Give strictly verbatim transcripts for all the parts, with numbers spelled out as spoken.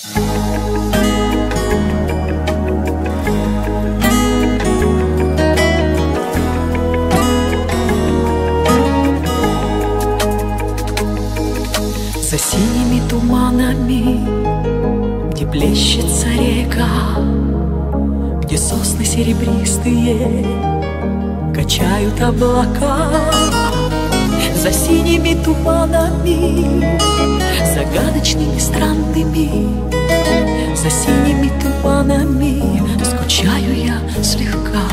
За синими туманами, где плещется река, где сосны серебристые качают облака. За синими туманами, загадочными, странными, за синими туманами скучаю я слегка.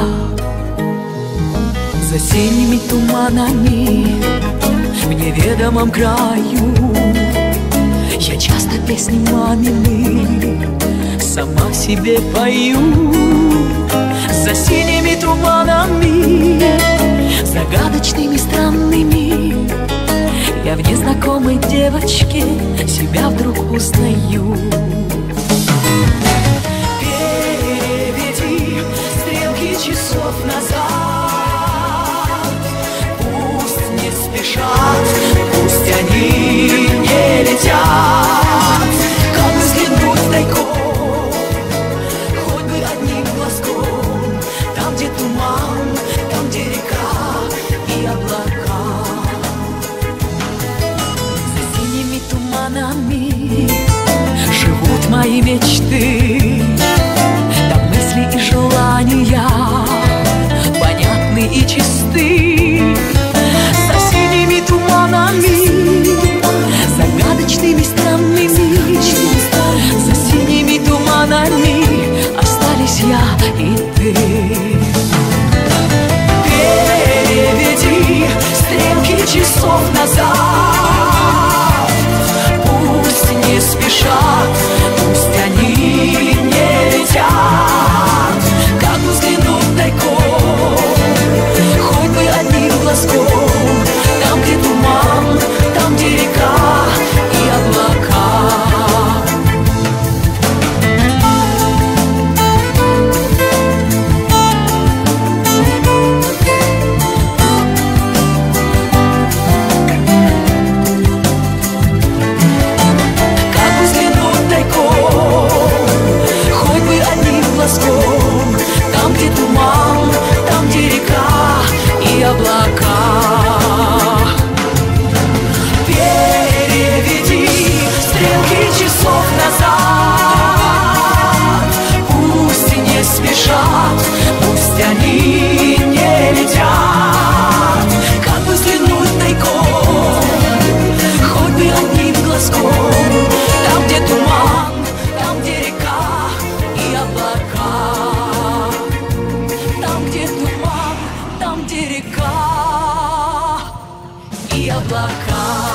За синими туманами, в неведомом краю, я часто песни мамины сама себе пою. За синими туманами, загадочными, странными, я в незнакомой девочке себя вдруг узнаю. Переведи стрелки часов назад, пусть не спешат, пусть они не летят. Как бы взглянуть тайком, хоть бы одним глазком, там, где туман, там, где река и облака. За синими туманами живут мои мечты, там мысли и желания понятны и чисты. За синими туманами, загадочными, странными, за синими туманами остались я и ты. Переведи стрелки часов назад, пусть не спешат, пусть они не летят. Как бы взглянуть тайком, хоть бы одним глазком, там, где туман, там, где река и облака. Там, где туман, там, где река и облака. Переведи стрелки часов назад, пусть не спешат, пусть они не летят. Как бы взглянуть тайком, хоть бы одним глазком, там, где туман, там, где река и облака. Там, где туман, там, где река и облака.